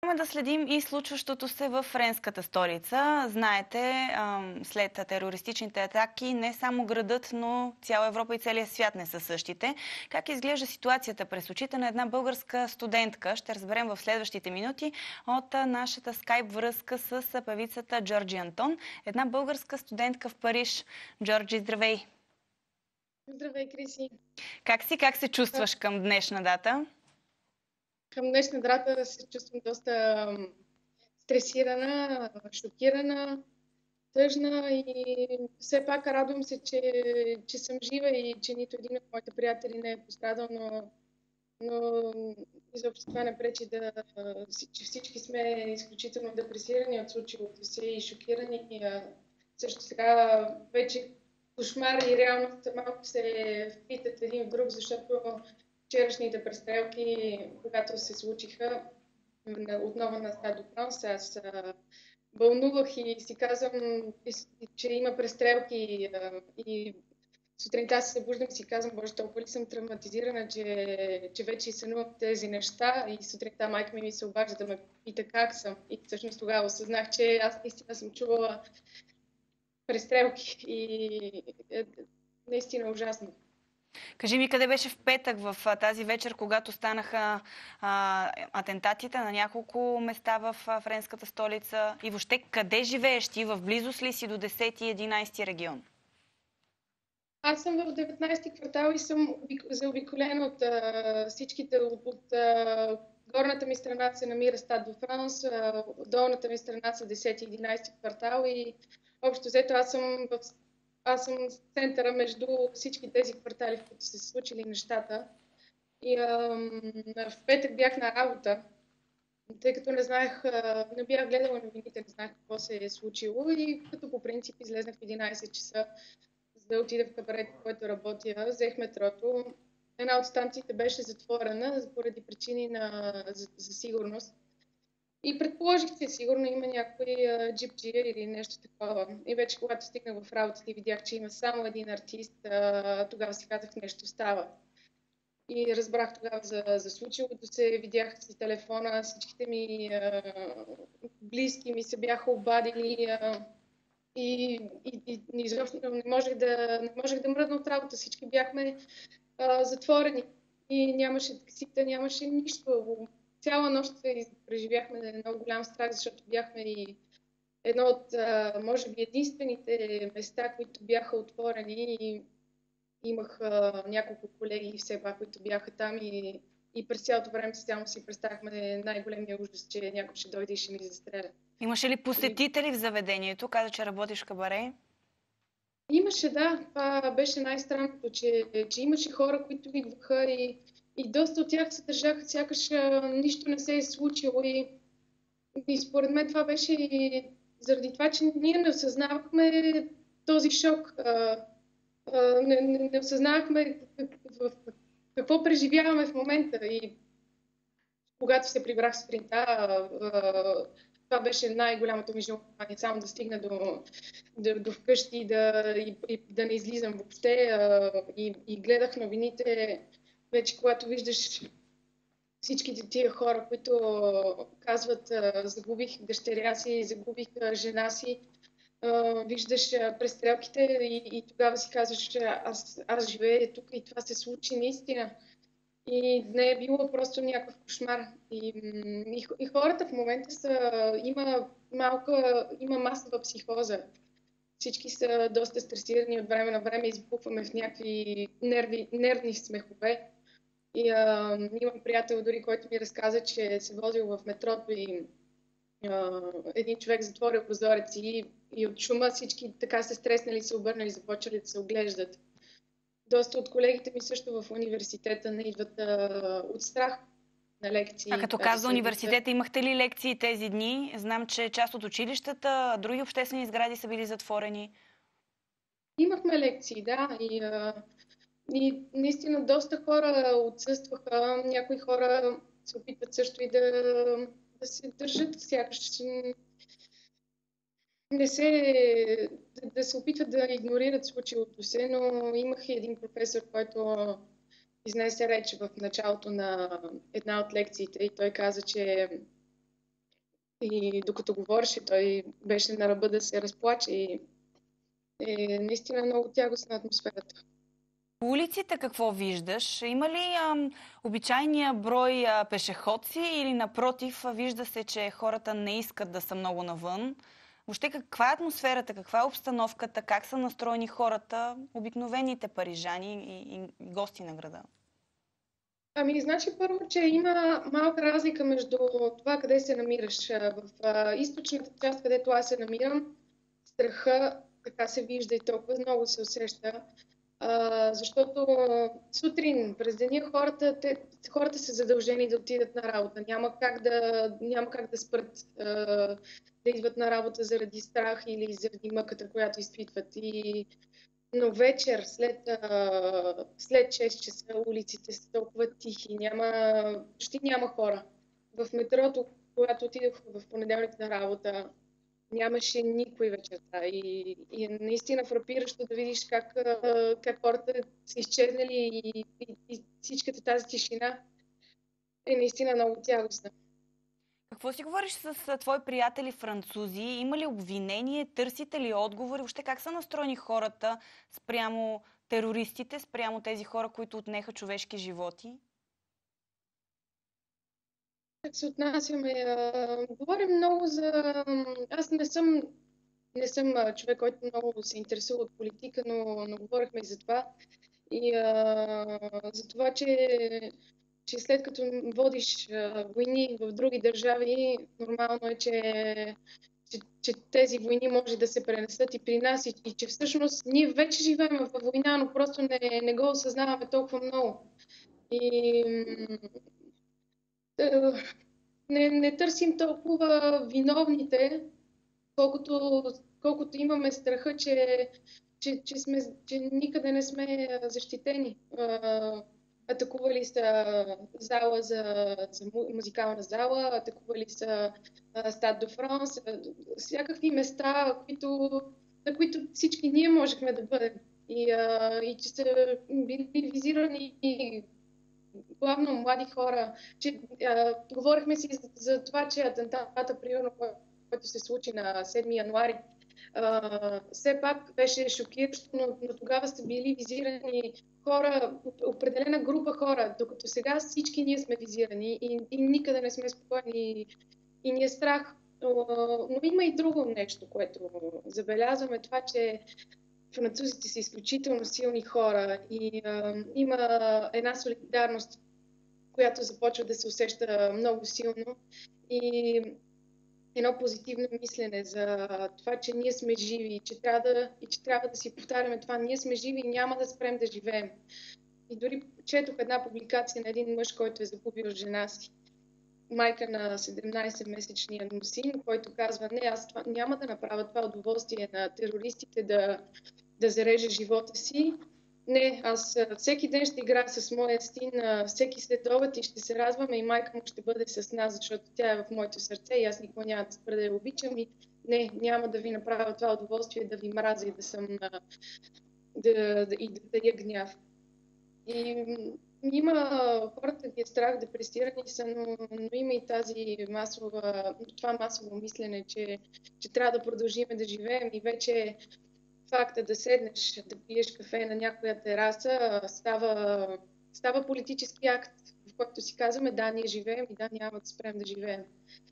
Продължаваме да следим и случващото се в френската столица. Знаете, след терористичните атаки не само градът, но цяла Европа и целия свят не са същите. Как изглежда ситуацията през очите на една българска студентка? Ще разберем в следващите минути от нашата скайп връзка с певицата Джорджи Антон. Една българска студентка в Париж. Джорджи, здравей! Здравей, Криси! Как си? Как се чувстваш към днешна дата? Към днешна дата се чувствам доста стресирана, шокирана, тъжна и все пак радвам се, че съм жива и че нито един от моите приятели не е пострадал, но изобщо това не пречи че всички сме изключително депресирани от случилото се и шокирани. И, също така вече кошмар и реалност малко се впитат един в друг, защото вчерашните престрелки, когато се случиха отново на Стад де Франс, аз вълнувах и си казвам, че има престрелки и сутринта се събуждам и си казвам, боже, толкова ли съм травматизирана, че вече сънувам тези неща и сутринта майка ми се обажда да ме пита как съм. И всъщност тогава осъзнах, че аз наистина съм чувала престрелки и наистина ужасно. Кажи ми, къде беше в петък, в тази вечер, когато станаха атентатите на няколко места в френската столица и въобще къде живееш ти? В близост ли си до 10 и 11 регион? Аз съм в 19-ти квартал и съм заобиколена от всичките. От горната ми страна се намира Стад де Франс, долната ми страна са 10 и 11 квартал и общо взето аз съм в центъра между всички тези квартали, в които са се случили нещата. И в петък бях на работа, тъй като не бях гледала новините, не знаех какво се е случило и като по принцип излезнах в 11 часа, за да отида в кабарета, в който работя. Взех метрото. Една от станциите беше затворена поради причини за сигурност. И предположих, че сигурно има някой джипджия или нещо такова. И вече когато стигнах в работата и видях, че има само един артист, тогава си казах, нещо става. И разбрах тогава за случилото се, видях си телефона, всичките ми близки ми се бяха обадили и изобщо не можех да мръдна от работа. Всички бяхме затворени и нямаше таксита, нямаше нищо. Цяла нощ преживяхме много голям страх, защото бяхме и едно от, може би, единствените места, които бяха отворени и имах няколко колеги все пак, които бяха там и през цялото време само си представяхме най-големия ужас, че някой ще дойде и ще ни застреля. Имаше ли посетители в заведението? Каза, че работиш в кабаре. Имаше, да. Това беше най-странното, че имаше хора, които идваха и доста от тях се държаха, сякаш нищо не се е случило. И според мен това беше и заради това, че ние не осъзнавахме този шок. Не осъзнавахме какво преживяваме в момента. И когато се прибрах сутринта, това беше най-голямото ми желание, само да стигна до вкъщи и да не излизам въобще. И гледах новините. Вече когато виждаш всичките тия хора, които казват, загубих дъщеря си, загубих жена си, виждаш престрелките и тогава си казваш, аз живея тук и това се случи наистина. И не е било просто някакъв кошмар. И хората в момента има масова психоза. Всички са доста стресирани, от време на време избухваме в някакви нервни смехове. И имам приятел дори, който ми разказа, че се возил в метрото и един човек затворил прозорец и от шума всички така се стреснали, се обърнали, започнали да се оглеждат. Доста от колегите ми също в университета не идват от страх на лекции. А като каза университета, имахте ли лекции тези дни? Знам, че част от училищата, други обществени сгради са били затворени. Имахме лекции, да. И наистина доста хора отсъстваха. Някои хора се опитват също и да се държат, сякаш да се опитват да игнорират случилото се, но имах и един професор, който изнесе реч в началото на една от лекциите и той каза, че И докато говореше, той беше на ръба да се разплаче и наистина много тягостна атмосферата. По улиците какво виждаш? Има ли обичайния брой пешеходци или напротив, вижда се, че хората не искат да са много навън? Въобще каква е атмосферата, каква е обстановката, как са настроени хората, обикновените парижани и гости на града? Ами, значи първо, че има малка разлика между това къде се намираш. В източната част, където аз се намирам, страха така се вижда и толкова много се усеща. Защото сутрин, през деня, хората са задължени да отидат на работа. Няма как да спрат да идват на работа заради страх или заради мъката, която изпитват. Но вечер, след 6 часа, улиците са толкова тихи, почти няма хора. В метрото, когато отидох в понеделник на работа, нямаше никой вечерта. И е наистина фрапиращо да видиш как хората са изчезнали и всичката тази тишина е наистина много тягостна. Какво си говориш с твои приятели французи? Има ли обвинение? Търсите ли отговори? Въобще как са настроени хората спрямо терористите, спрямо тези хора, които отнеха човешки животи? Как се отнасяме? Говорим много за... Аз не съм човек, който много се интересува от политика, но говорихме и за това. И за това, че след като водиш войни в други държави, нормално е, че тези войни може да се пренесат и при нас и че всъщност ние вече живеем в война, но просто не го осъзнаваме толкова много. И не търсим толкова виновните, колкото имаме страха, че никъде не сме защитени. Атакували са музикална зала, атакували са Стад де Франс, всякакви места, на които всички ние можехме да бъдем. И че са били визирани главно млади хора. Говорихме си за това, че атентата, примерно, който се случи на 7 януари, все пак беше шокиращо, но тогава са били визирани хора, определена група хора, докато сега всички ние сме визирани и никъде не сме спокойни и ни е страх. Но има и друго нещо, което забелязваме, това, че французите са изключително силни хора и има една солидарност, която започва да се усеща много силно и едно позитивно мислене за това, че ние сме живи и че трябва да си повтаряме това. Ние сме живи и няма да спрем да живеем. И дори четох една публикация на един мъж, който е загубил жена си, майка на 17-месечния му син, който казва: не, аз няма да направя това удоволствие на терористите да зарежа живота си. Не, аз всеки ден ще играя с моя син, всеки следобед и ще се радваме и майка му ще бъде с нас, защото тя е в моето сърце и аз никога няма да спра да я обичам и не, няма да ви направя това удоволствие да ви мразя и да я гняв. И има хората ги е страх, депресирани са, но има и това масово мислене, че трябва да продължим да живеем и вече факта да седнеш, да пиеш кафе на някоя тераса става политически акт, в който си казваме: да, ние живеем и да, няма да спрем да живеем.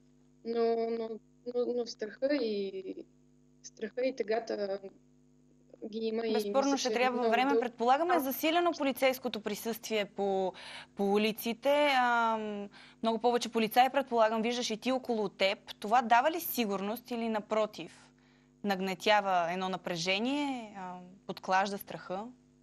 Но страха и тъгата ги има. Безспорно ще трябва време. Предполагаме засилено полицейското присъствие по улиците. Много повече полицаи, предполагам, виждаш и ти около теб. Това дава ли сигурност или напротив? Нагнетява едно напрежение, подклажда страха?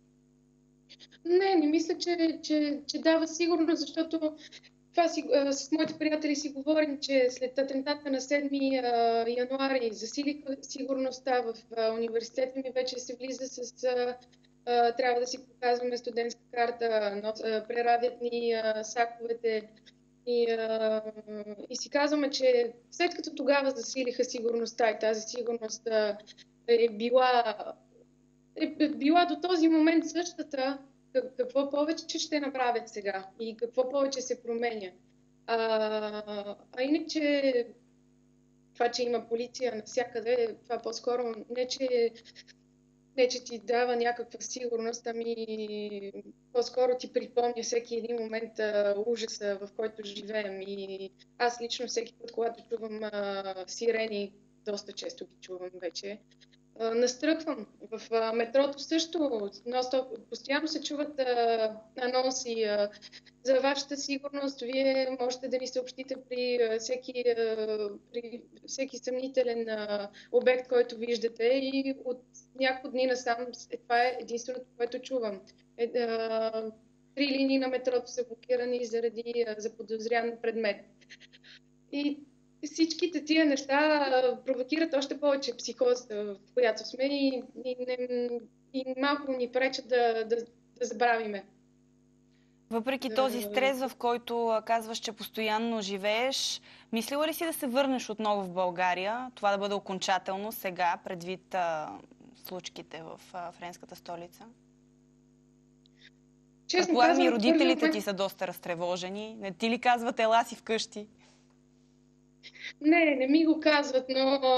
Не мисля, че дава сигурност, защото това с моите приятели си говорим, че след атентата на 7 януари засилиха сигурността в университета ми, вече се влиза трябва да си показваме студентска карта, преравят ни саковете и си казваме, че след като тогава засилиха сигурността и тази сигурност е била до този момент същата, какво повече ще направят сега и какво повече се променя. Иначе това, че има полиция навсякъде, това по-скоро не, че ти дава някаква сигурност, ами по-скоро ти припомня всеки един момент ужаса, в който живеем. И аз лично всеки път, когато чувам сирени, доста често ги чувам вече, настръхвам. В метрото също постоянно се чуват анонси за вашата сигурност. Вие можете да ни съобщите при всеки съмнителен обект, който виждате. И от няколко дни насам това е единственото, което чувам. 3 линии на метрото са блокирани заради заподозрян предмет. И всичките тия неща провокират още повече психозата, в която сме и малко ни пречат да забравиме. Въпреки този стрес, в който казваш, че постоянно живееш, мислила ли си да се върнеш отново в България? Това да бъде окончателно сега, предвид случките в френската столица? Предполагам, и родителите ти са доста разтревожени. Не ти ли казват, ела си вкъщи? Не ми го казват,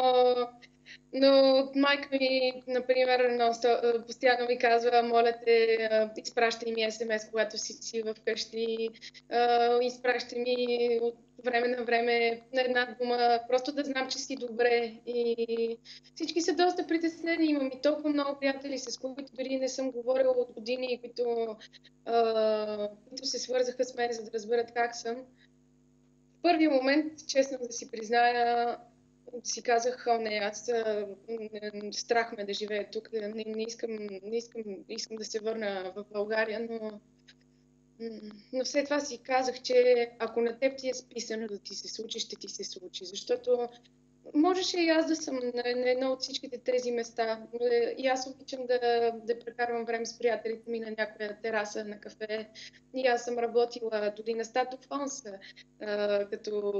но майка ми, например, постоянно ми казва, моля те, изпращай ми СМС, когато си вкъщи, изпращай ми от време на време на една дума, просто да знам, че си добре. И всички са доста притеснени. Имам и толкова много приятели, с които дори не съм говорила от години, които се свързаха с мен, за да разберат как съм. В първия момент, честно да си призная, си казах, не, аз страх ме да живея тук, не искам да се върна в България, но след това си казах, че ако на теб ти е списано да ти се случи, ще ти се случи, защото можеше и аз да съм на едно от всичките тези места. И аз обичам да прекарвам време с приятелите ми на някоя тераса, на кафе. И аз съм работила дори на Стато Фонс, като...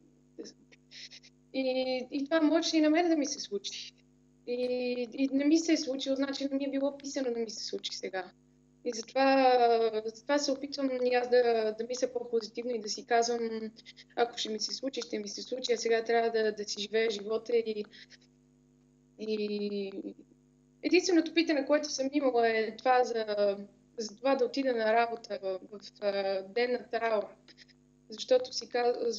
И това можеше и на мен да ми се случи. И не ми се е случило, значи не ми е било писано да ми се случи сега. И затова се опитвам и аз да мисля по-позитивно и да си казвам, ако ще ми се случи, ще ми се случи, а сега трябва да си живея живота и единственото питане, което съм имала е това за това да отида на работа в ден на траур. Защото си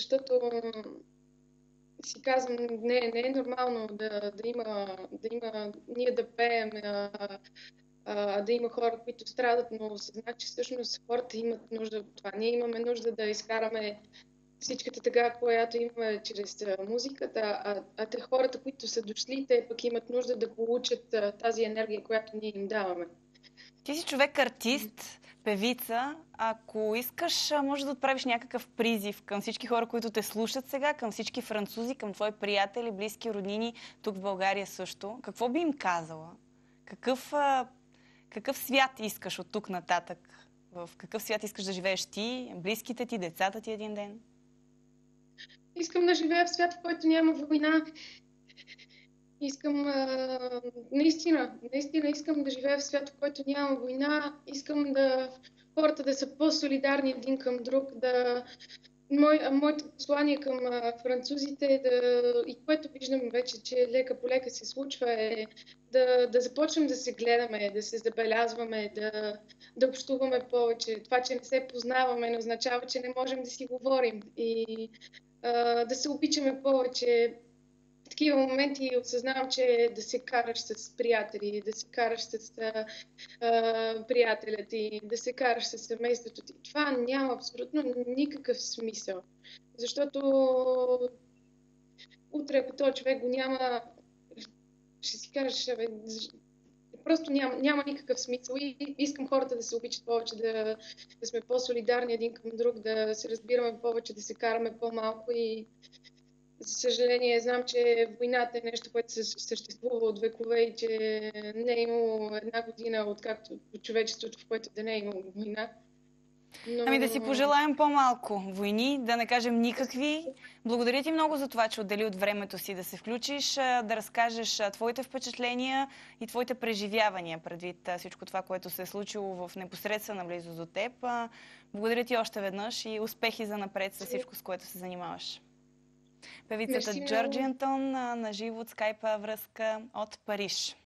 казвам, не е нормално да има ние да пеем, да има хора, които страдат, но значи всъщност хората имат нужда от това. Ние имаме нужда да изкараме всичката тъга, която имаме чрез музиката, а те хората, които са дошли, те пък имат нужда да получат тази енергия, която ние им даваме. Ти си човек артист, певица. Ако искаш, може да отправиш някакъв призив към всички хора, които те слушат сега, към всички французи, към твои приятели, близки, роднини, тук в България също. Какво би им казала? Какъв свят искаш от тук нататък? В какъв свят искаш да живееш ти, близките ти, децата ти един ден? Искам да живея в свят, в който няма война. Искам, наистина искам да живея в свят, в който няма война. Искам хората да са по-солидарни един към друг, моето послание към французите, и което виждам вече, че лека по лека се случва, е да започнем да се гледаме, да се забелязваме, да общуваме повече. Това, че не се познаваме, не означава, че не можем да си говорим. И да се обичаме повече. В такива моменти осъзнавам, че да се караш с приятели, да се караш с приятеля ти, да се караш с семейството ти. Това няма абсолютно никакъв смисъл. Защото утре, ако този човек го няма, ще си кажеш, просто няма никакъв смисъл. И искам хората да се обичат повече, да сме по-солидарни един към друг, да се разбираме повече, да се караме по-малко и за съжаление, знам, че войната е нещо, което съществува от векове и че не е имало една година, откакто човечеството, в което да не е имало война. Но... Ами да си пожелаем по-малко войни, да не кажем никакви. Благодаря ти много за това, че отдели от времето си да се включиш, да разкажеш твоите впечатления и твоите преживявания предвид всичко това, което се е случило в непосредствена близост до теб. Благодаря ти още веднъж и успехи за напред с всичко, с което се занимаваш. Певицата Мерси Джорджи много. Антон на живо от скайпа връзка от Париж.